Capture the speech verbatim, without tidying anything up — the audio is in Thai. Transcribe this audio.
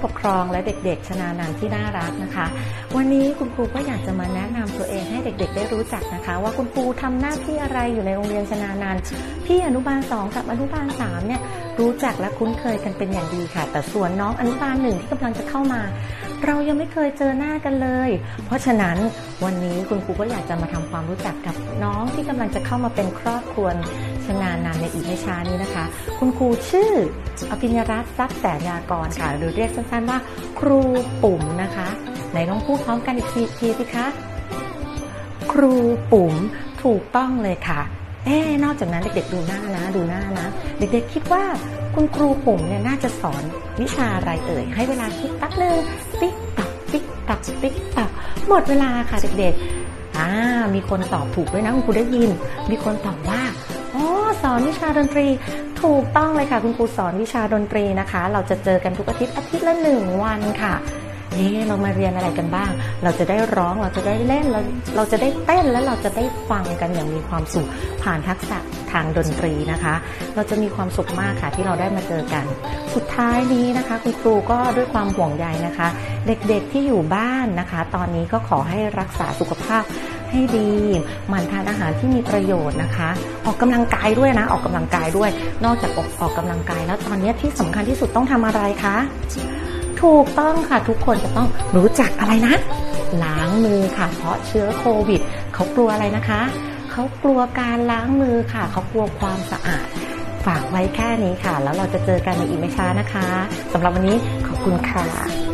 ปกครองและเด็กๆชนานันท์ที่น่ารักนะคะวันนี้คุณครูก็อยากจะมาแนะนำตัวเองให้เด็กๆได้รู้จักนะคะว่าคุณครูทำหน้าที่อะไรอยู่ในโรงเรียนชนานันท์พี่อนุบาลสองกับอนุบาลสามเนี่ยรู้จักและคุ้นเคยกันเป็นอย่างดีค่ะแต่ส่วนน้องอนุบาลหนึ่งที่กำลังจะเข้ามาเรายังไม่เคยเจอหน้ากันเลยเพราะฉะนั้นวันนี้คุณครูก็อยากจะมาทำความรู้จักกับน้องที่กำลังจะเข้ามาเป็นครอบครัวชนานันท์ในอีกไม่ช้านี้นะคะคุณครูชื่ออภิญญรัตน์ทรัพย์แสนยากรค่ะหรือเรียกสั้นๆว่าครูปุ๋มนะคะไหนลองพูดพร้อมกันอีกทีสิคะครูปุ๋มถูกต้องเลยค่ะเอ๊นอกจากนั้นเด็กๆดูหน้านะดูหน้านะเด็กๆคิดว่าคุณครูปุ๋มเนี่ยน่าจะสอนวิชาอะไรเอ่ยให้เวลาคิดแป๊บนึงติ๊กตักติ๊กตักติ๊กตักหมดเวลาค่ะเด็กๆอ่ามีคนตอบถูกด้วยนะคุณครูได้ยินมีคนตอบว่าอ๋อสอนวิชาดนตรีถูกต้องเลยค่ะคุณครูสอนวิชาดนตรีนะคะเราจะเจอกันทุกอาทิตย์อาทิตย์ละหนึ่งวันค่ะเอ๊ะเรามาเรียนอะไรกันบ้างเราจะได้ร้องเราจะได้เล่นเราเราจะได้เต้นและเราจะได้ฟังกันอย่างมีความสุขผ่านทักษะทางดนตรีนะคะเราจะมีความสุขมากค่ะที่เราได้มาเจอกันสุดท้ายนี้นะคะคุณครูก็ด้วยความห่วงใยนะคะเด็กๆที่อยู่บ้านนะคะตอนนี้ก็ขอให้รักษาสุขภาพให้ดีหมั่นทานอาหารที่มีประโยชน์นะคะออกกำลังกายด้วยนะออกกำลังกายด้วยนอกจากออกออกกำลังกายแล้วตอนนี้ที่สำคัญที่สุดต้องทำอะไรคะถูกต้องค่ะทุกคนจะต้องรู้จักอะไรนะล้างมือค่ะเพราะเชื้อโควิดเขากลัวอะไรนะคะเขากลัวการล้างมือค่ะเขากลัวความสะอาดฝากไว้แค่นี้ค่ะแล้วเราจะเจอกันในอีกไม่ช้านะคะสำหรับวันนี้ขอบคุณค่ะ